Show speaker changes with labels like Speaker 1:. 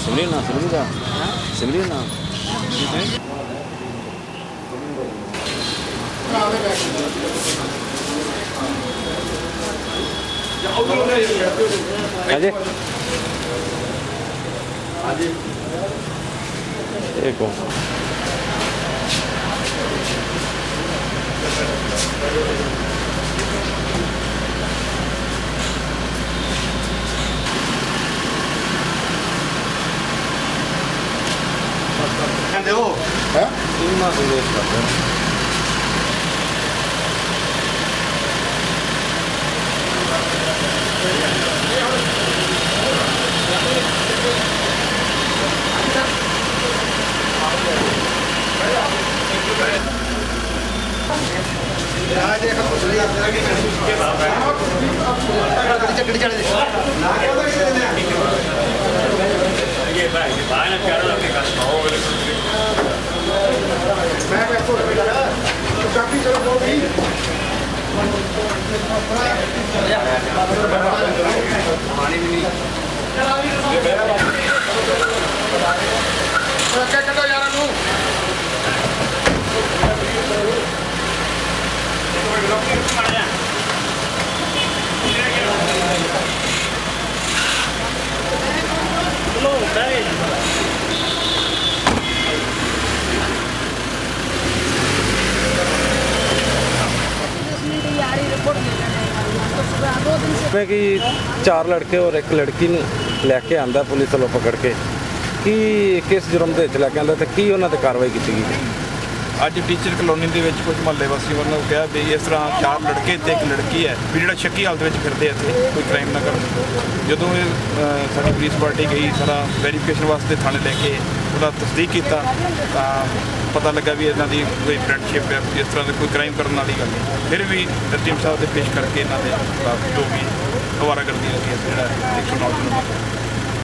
Speaker 1: सिमरी ना सिमरी का सिमरी ना अजय एक
Speaker 2: देखो है इतना संदेश करते हैं
Speaker 1: कि 4 लड़के और 1 लड़की लैके आंदा पुलिस वालों पकड़ के कि किस जुर्म दे विच लैके आंदा ते की उन्हां ते कार्रवाई की गई।
Speaker 3: अज टीचर कलोनी के कुछ महल्ले वासी वालों कहा भी इस तरह 4 लड़के तो 1 लड़की है भी जो शक्की हालत में फिरते इतने कोई क्राइम ना कर जो साडी पुलिस पार्टी गई सारा वेरीफिकेशन वास्ते थाने लैके उसका तस्दीक किया पता लगा भी इन्हों की कोई फ्रेंडशिप है इस तरह की कोई क्राइम करने वाली गल नहीं फिर भी टीम साहब से पेश करके इन्होंने जो भी अवारागर्दी होती है 109 नंबर